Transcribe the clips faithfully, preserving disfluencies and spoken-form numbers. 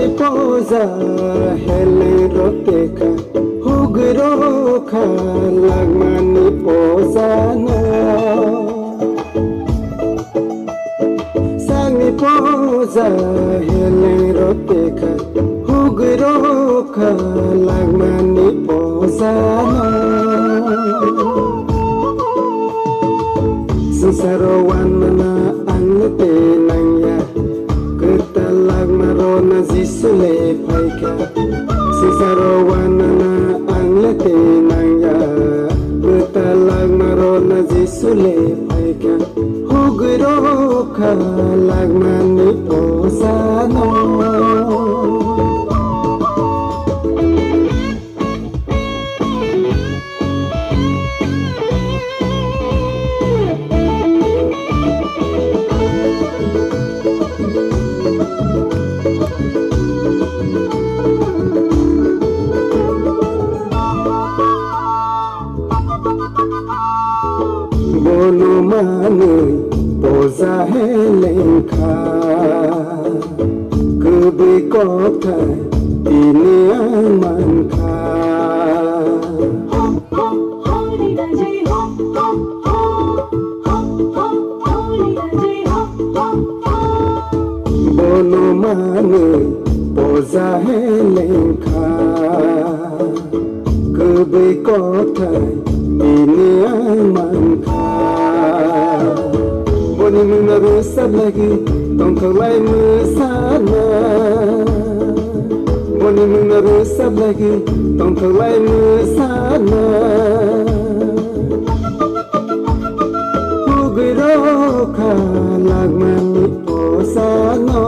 Sangi poza hele roteka hugro kha lagmani poza no Sangi poza hele roteka hugro kha lagmani poza no Sensaro wanana anete nanya Ketalag marona zisule paika Sensaro wanana anete nanya Ketalag marona zisule paika Hugro ka lagmani posano Bono mane poza helenka Kubi kota ini amanka Bono mane poza helenka Kubi kota ini amanka Boni muna besar lagi tong tolai mesana Boni muna besar lagi tong tolai mesana Hugro ka lagmani posano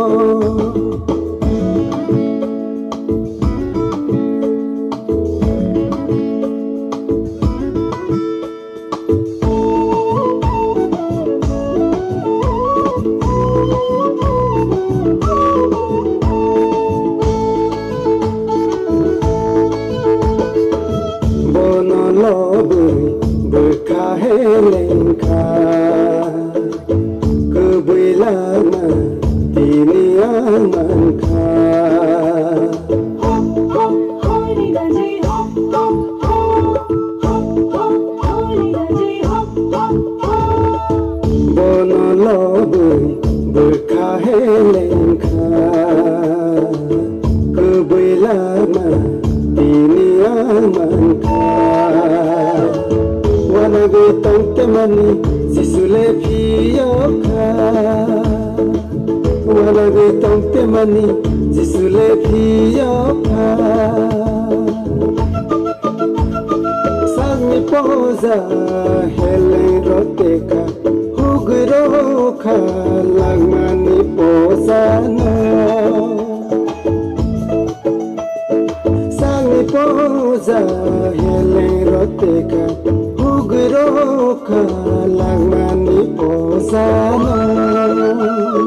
Berkahelengka kebilana ini amanka Bono lobe berkahelengka kebilana ini amanka Wanage tongte mani sisule piyoka Wanage tongte mani sisule piyoka Sangi poza hele roteka hugro ka lagmani poza no Sangi poza hele roteka Hugro ka lagmani posano